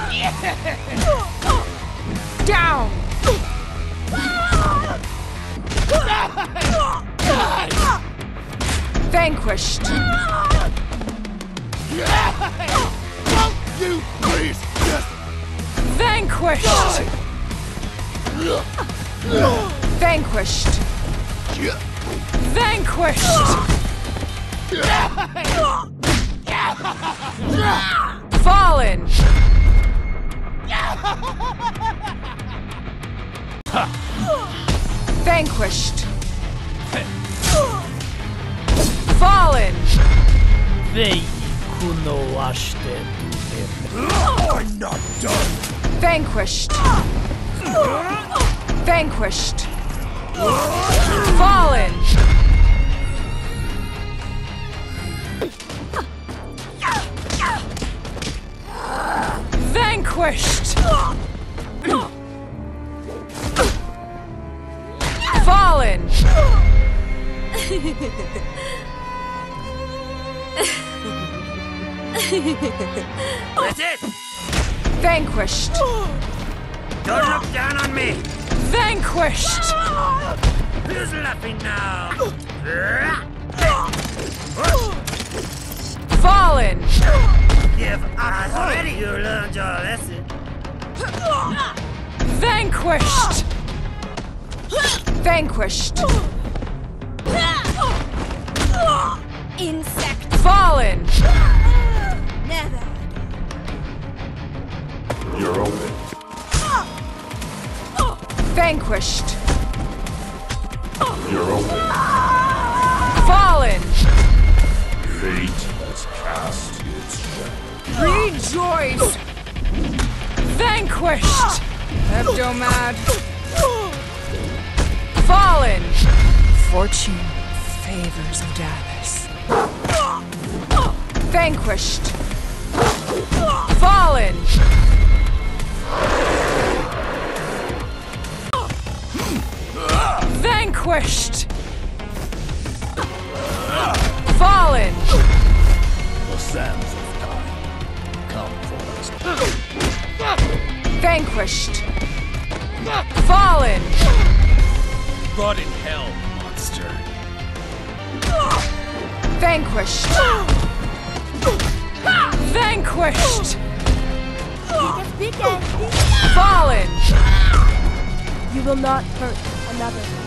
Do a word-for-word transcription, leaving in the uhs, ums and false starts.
Down! Vanquished! Won't you please just... Vanquished! Vanquished! Vanquished! Fallen! Vanquished! Fallen! I'm not done! Vanquished! Vanquished! Fallen! Vanquished! Fallen! That's it! Vanquished! Don't look down on me! Vanquished! Who's laughing now? Fallen! Give up already! You learned your lesson. Vanquished! Vanquished! Insect. Fallen! Never. You're open. Vanquished! You're open. Fallen! Fate has cast its shadow. Rejoice! Vanquished! Hebdomad! Fallen! Fortune favors Odalis. Vanquished! Fallen! Vanquished! Fallen! The sands of time come for us. Vanquished! Fallen! Rot in hell, monster. Vanquished! Vanquished! Biggest, biggest. Fallen! You will not hurt another.